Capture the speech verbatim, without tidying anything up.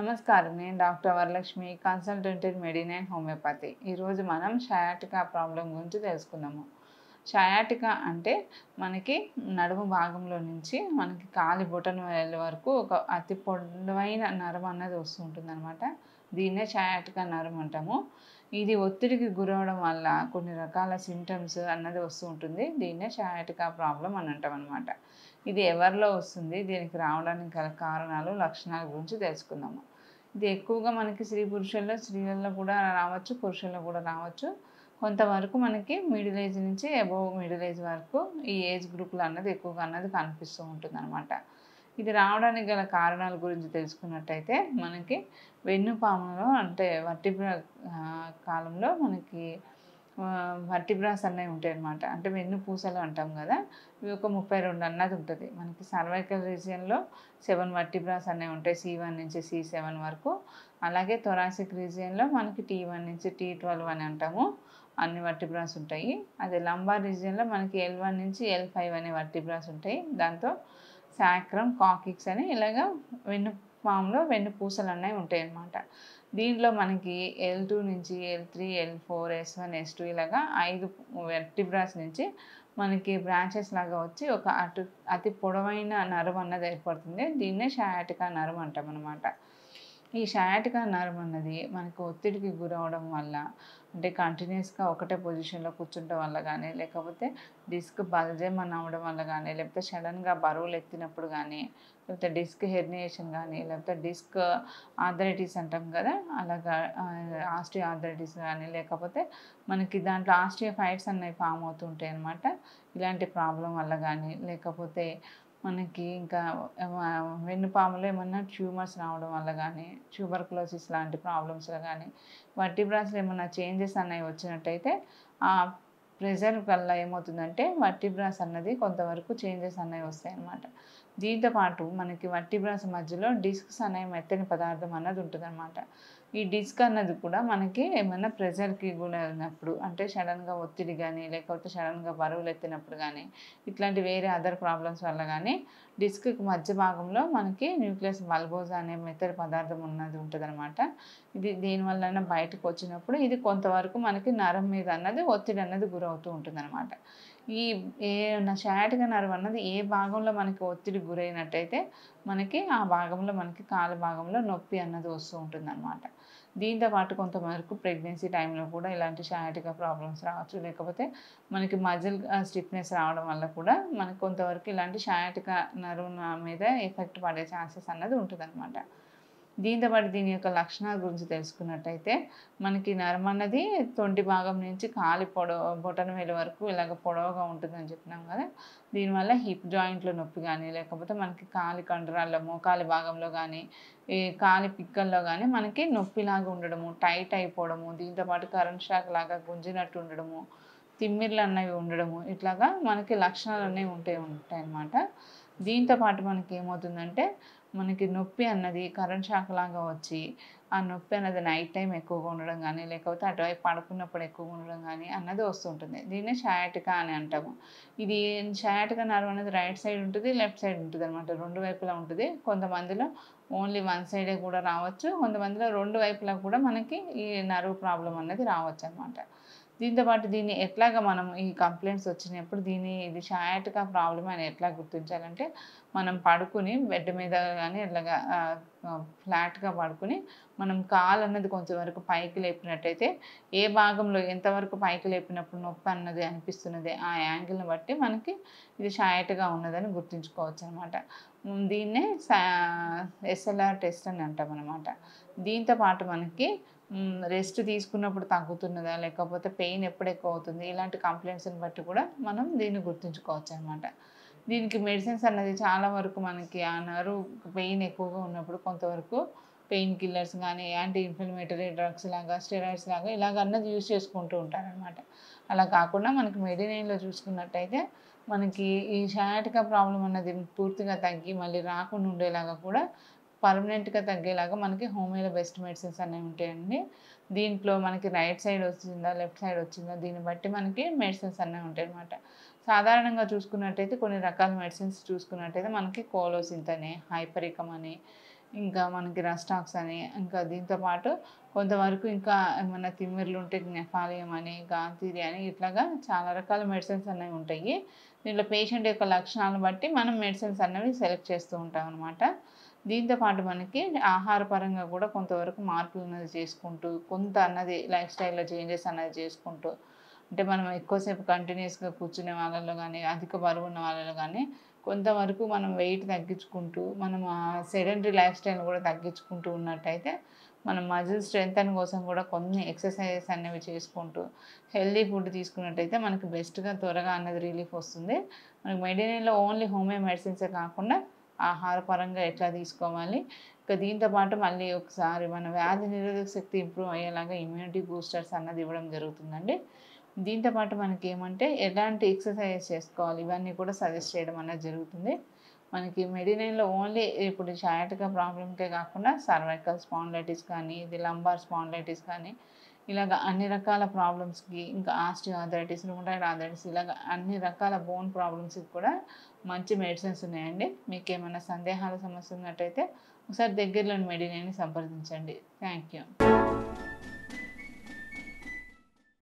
నమస్కారం. నేను doctor Varalakshmi, consultant in మెడిన్ అండ్ హోమియోపతి. ఈరోజు మనం షయాటికా ప్రాబ్లం గురించి తెలుసుకుందాము. షయాటికా అంటే మనకి నడుము భాగంలో నుంచి మనకి కాలి బొటన వేలు వరకు ఒక అతి పొడవైన నరం అన్నది వస్తూ ఉంటుందన్నమాట. దీన్నే షయాటికా నరం అంటాము. ఇది ఒత్తిడికి గురవడం వల్ల కొన్ని రకాల సింటమ్స్ అన్నది వస్తూ ఉంటుంది. దీన్నే షయాటికా ప్రాబ్లం అని అంటామన్నమాట. ఇది ఎవరిలో వస్తుంది, దీనికి రావడానికి గల కారణాలు, లక్షణాల గురించి తెలుసుకుందాము. ఇది ఎక్కువగా మనకి స్త్రీ పురుషుల్లో స్త్రీలలో కూడా రావచ్చు, పురుషుల్లో కూడా రావచ్చు. కొంతవరకు మనకి మిడిల్ ఏజ్ నుంచి అబోవ్ మిడిల్ ఏజ్ వరకు ఈ ఏజ్ గ్రూపులో అన్నది ఎక్కువగా అన్నది కనిపిస్తూ ఉంటుందన్నమాట. ఇది రావడానికి గల కారణాల గురించి తెలుసుకున్నట్టయితే మనకి వెన్నుపాములో అంటే వర్టిబ్రా కాలంలో మనకి వర్టిబ్రాస్ అనేవి ఉంటాయన్నమాట. అంటే వెన్నుపూసలు అంటాం కదా, ఇవి ఒక ముప్పై రెండు అన్నది ఉంటుంది. మనకి సర్వైకల్ రీజియన్లో సెవెన్ వర్టిబ్రాస్ అనేవి ఉంటాయి, సి వన్ నుంచి సి సెవెన్ వరకు. అలాగే థొరాసిక్ రీజియన్లో మనకి టీ వన్ నుంచి టీ ట్వెల్వ్ అని అంటాము, అన్ని వర్టిబ్రాస్ ఉంటాయి. అదే లంబార్ రీజియన్లో మనకి ఎల్ వన్ నుంచి ఎల్ ఫైవ్ అనే వర్టిబ్రాస్ ఉంటాయి. దాంతో సాక్రమ్, కాకిక్స్ అని ఇలాగా వెన్నుపాములో వెన్నుపూసలు అనేవి ఉంటాయి అన్నమాట. దీంట్లో మనకి ఎల్ టూ నుంచి L three, L four, S one, S two ఇలాగా ఐదు వెర్టిబ్రాస్ నుంచి మనకి బ్రాంచెస్ లాగా వచ్చి ఒక అటు అతి పొడవైన నరం అన్నది ఏర్పడుతుంది. దీన్నే షయాటికా నరం అంటాం అన్నమాట. ఈ షయాటికా నరం అన్నది మనకు ఒత్తిడికి గురవడం వల్ల, అంటే కంటిన్యూస్గా ఒకటే పొజిషన్లో కూర్చుంటం వల్ల కానీ, లేకపోతే డిస్క్ బల్జేమని అవ్వడం వల్ల కానీ, లేకపోతే సడన్గా బరువులు ఎత్తినప్పుడు కానీ, లేకపోతే డిస్క్ హెర్నియేషన్ కానీ, లేకపోతే డిస్క్ ఆర్థరైటిస్ అంటాం కదా, అలాగా ఆస్టియో ఆర్థరైటిస్ కానీ, లేకపోతే మనకి దాంట్లో ఆస్టియోఫైట్స్ అనేవి ఫామ్ అవుతుంటాయి అన్నమాట. ఇలాంటి ప్రాబ్లం వల్ల కానీ, లేకపోతే మనకి ఇంకా వెన్నుపాములో ఏమన్నా ట్యూమర్స్ రావడం వల్ల కానీ, ట్యూబర్కులోసిస్ లాంటి ప్రాబ్లమ్స్లో కానీ, వర్టిబ్రాస్లో ఏమన్నా చేంజెస్ అనేవి వచ్చినట్టయితే ఆ ప్రెజర్ వల్ల ఏమవుతుందంటే వర్టిబ్రాస్ అన్నది కొంతవరకు చేంజెస్ అనేవి వస్తాయి అన్నమాట. దీంతోపాటు మనకి వర్టిబ్రాస్ మధ్యలో డిస్క్స్ అనేవి మెత్తని పదార్థం అన్నది ఉంటుందన్నమాట. ఈ డిస్క్ అన్నది కూడా మనకి ఏమైనా ప్రెజర్కి గురైనప్పుడు, అంటే సడన్గా ఒత్తిడి కానీ, లేకపోతే సడన్గా బరువులు ఎత్తినప్పుడు కానీ, ఇట్లాంటి వేరే అదర్ ప్రాబ్లమ్స్ వల్ల కానీ డిస్క్కి మధ్య భాగంలో మనకి న్యూక్లియస్ బల్బోజా అనే మెత్తని పదార్థం ఉన్నది ఉంటుందన్నమాట. ఇది దీనివల్ల బయటకు వచ్చినప్పుడు ఇది కొంతవరకు మనకి నరం మీద అన్నది ఒత్తిడి అన్నది గురవుతూ ఉంటుందన్నమాట. ఈ ఏ షయాటికా నరం అన్నది ఏ భాగంలో మనకి ఒత్తిడి గురైనట్టయితే మనకి ఆ భాగంలో మనకి కాలు భాగంలో నొప్పి అన్నది వస్తూ ఉంటుందన్నమాట. దీంతోపాటు కొంతవరకు ప్రెగ్నెన్సీ టైంలో కూడా ఇలాంటి షయాటికా ప్రాబ్లమ్స్ రావచ్చు, లేకపోతే మనకి మజిల్ స్టిఫ్నెస్ రావడం వల్ల కూడా మనకు కొంతవరకు ఇలాంటి షయాటికా నరం మీద ఎఫెక్ట్ పడే ఛాన్సెస్ అన్నది ఉంటుందన్నమాట. దీంతోపాటు దీని యొక్క లక్షణాల గురించి తెలుసుకున్నట్టయితే మనకి నరం అన్నది తొంటి భాగం నుంచి కాలి పొడవ బొటన వేలు వరకు ఇలాగ పొడవుగా ఉంటుందని చెప్పినాం కదా. దీనివల్ల హిప్ జాయింట్లో నొప్పి కానీ, లేకపోతే మనకి కాలి కండరాల్లో మోకాలి భాగంలో కానీ, ఈ కాలి పిక్కల్లో కానీ మనకి నొప్పిలాగా ఉండడము, టైట్ అయిపోవడము, దీంతోపాటు కరెంట్ షాక్ లాగా గుంజినట్టు ఉండడము, తిమ్మిర్లు అన్నవి ఉండడము, ఇట్లాగా మనకి లక్షణాలు అనేవి ఉంటాయి ఉంటాయి అన్నమాట. దీంతోపాటు మనకి ఏమవుతుందంటే మనకి నొప్పి అన్నది కరెంట్ షాక్ లాగా వచ్చి, ఆ నొప్పి అన్నది నైట్ టైం ఎక్కువగా ఉండడం కానీ, లేకపోతే అటువైపు పడుకున్నప్పుడు ఎక్కువగా ఉండడం కానీ అన్నది వస్తుంటుంది. దీన్నే షయాటికా అని అంటాము. ఇది షయాటికా నరం అనేది రైట్ సైడ్ ఉంటుంది, లెఫ్ట్ సైడ్ ఉంటుంది అనమాట. రెండు వైపులా ఉంటుంది. కొంతమందిలో ఓన్లీ వన్ సైడే కూడా రావచ్చు, కొంతమందిలో రెండు వైపులా కూడా మనకి ఈ నర్వ్ ప్రాబ్లం అన్నది రావచ్చు అనమాట. దీంతోపాటు దీన్ని ఎట్లాగా మనం ఈ కంప్లైంట్స్ వచ్చినప్పుడు దీన్ని ఇది షయాటికా ప్రాబ్లమ్ అని ఎట్లా గుర్తించాలంటే, మనం పడుకుని బెడ్ మీద కానీ ఇట్లాగా ఫ్లాట్గా పడుకుని మనం కాలు అన్నది కొంచెం వరకు పైకి లేపినట్టయితే ఏ భాగంలో ఎంతవరకు పైకి లేపినప్పుడు నొప్పి అన్నది అనిపిస్తున్నది ఆ యాంగిల్ని బట్టి మనకి ఇది షయాటికా ఉన్నదని గుర్తుంచుకోవచ్చు అనమాట. దీన్నే ఎస్ఎల్ఆర్ టెస్ట్ అని అంటాం అనమాట. దీంతోపాటు మనకి రెస్ట్ తీసుకున్నప్పుడు తగ్గుతున్నదా, లేకపోతే పెయిన్ ఎప్పుడు ఎక్కువ అవుతుంది, ఇలాంటి కంప్లైంట్స్ని బట్టి కూడా మనం దీన్ని గుర్తుంచుకోవచ్చు అనమాట. దీనికి మెడిసిన్స్ అన్నది చాలా వరకు మనకి ఆ నర్వ్ పెయిన్ ఎక్కువగా ఉన్నప్పుడు కొంతవరకు పెయిన్ కిల్లర్స్ కానీ, యాంటీ ఇన్ఫ్లమేటరీ డ్రగ్స్ లాగా, స్టెరాయిడ్స్ లాగా ఇలాగ అన్నది యూజ్ చేసుకుంటూ ఉంటారనమాట. అలా కాకుండా మనకి మెడినైన్లో చూసుకున్నట్టయితే మనకి ఈ షయాటికా ప్రాబ్లం అన్నది పూర్తిగా తగ్గి మళ్ళీ రాకుండా ఉండేలాగా కూడా పర్మనెంట్గా తగ్గేలాగా మనకి హోమియోలో బెస్ట్ మెడిసిన్స్ అనేవి ఉంటాయండి. దీంట్లో మనకి రైట్ సైడ్ వచ్చిందా, లెఫ్ట్ సైడ్ వచ్చిందా, దీన్ని బట్టి మనకి మెడిసిన్స్ అనేవి ఉంటాయి అన్నమాట. సాధారణంగా చూసుకున్నట్టయితే కొన్ని రకాల మెడిసిన్స్ చూసుకున్నట్టయితే మనకి కోలోసింత్ అని, హైపరికమ్ అని, ఇంకా మనకి రస్టాక్స్ అని, ఇంకా దీంతో పాటు కొంతవరకు ఇంకా ఏమన్నా తిమ్మిర్లు ఉంటే నెఫాలియం అని, గాంతీరి అని ఇట్లాగా చాలా రకాల మెడిసిన్స్ అనేవి ఉంటాయి. దీంట్లో పేషెంట్ యొక్క లక్షణాలను బట్టి మనం మెడిసిన్స్ అనేవి సెలెక్ట్ చేస్తూ ఉంటాం అనమాట. దీంతో పాటు మనకి ఆహార పరంగా కూడా కొంతవరకు మార్పులు అన్నది చేసుకుంటూ, కొంత అన్నది లైఫ్ స్టైల్‌లో చేంజెస్ అనేది చేసుకుంటూ, అంటే మనం ఎక్కువసేపు కంటిన్యూస్‌గా కూర్చునే వాళ్ళలో గానీ, అధిక బరువున్న వాళ్ళలో గానీ కొంతవరకు మనం వెయిట్ తగ్గించుకుంటూ, మనం ఆ సెడెంటరీ లైఫ్ స్టైల్‌ని కూడా తగ్గించుకుంటూ ఉన్నట్టయితే, మనం మజిల్ స్ట్రెంథెన్ కోసం కూడా కొన్ని ఎక్సర్‌సైజెస్ అనేవి చేసుకుంటూ, హెల్తీ ఫుడ్ తీసుకున్నట్టయితే మనకి బెస్ట్‌గా త్వరగా అన్నది రిలీఫ్ వస్తుంది. మనకి మెడినేన్‌లో ఓన్లీ హోమియో మెడిసిన్సే కాకుండా ఆహార పరంగా ఎట్లా తీసుకోవాలి, ఇంకా దీంతో పాటు మళ్ళీ ఒకసారి మన వ్యాధి నిరోధక శక్తి ఇంప్రూవ్ అయ్యేలాగా ఇమ్యూనిటీ బూస్టర్స్ అన్నది ఇవ్వడం జరుగుతుందండి. దీంతో పాటు మనకేమంటే ఎలాంటి ఎక్సర్‌సైజెస్ చేసుకోవాలి ఇవన్నీ కూడా సజెస్ట్ చేయడం అనేది జరుగుతుంది. మనకి మెడినైన్‌లో ఓన్లీ ఇప్పుడు సయాటికా ప్రాబ్లమ్‌కే కాకుండా సర్వైకల్ స్పాండిలైటిస్ కానీ, ఇది లంబార్ స్పాండిలైటిస్ కానీ, ఇలాగ అన్ని రకాల ప్రాబ్లమ్స్‌కి, ఇంకా ఆస్టియోఆర్థరైటిస్, రుమటాయిడ్ ఆర్థరైటిస్ ఇలాగ అన్ని రకాల బోన్ ప్రాబ్లమ్స్‌కి కూడా మంచి మెడిసిన్స్ ఉన్నాయండి. మీకేమైనా సందేహాల సమస్య ఉన్నట్టయితే ఒకసారి దగ్గరలోని మెడినైన్‌ని సంప్రదించండి. Thank you.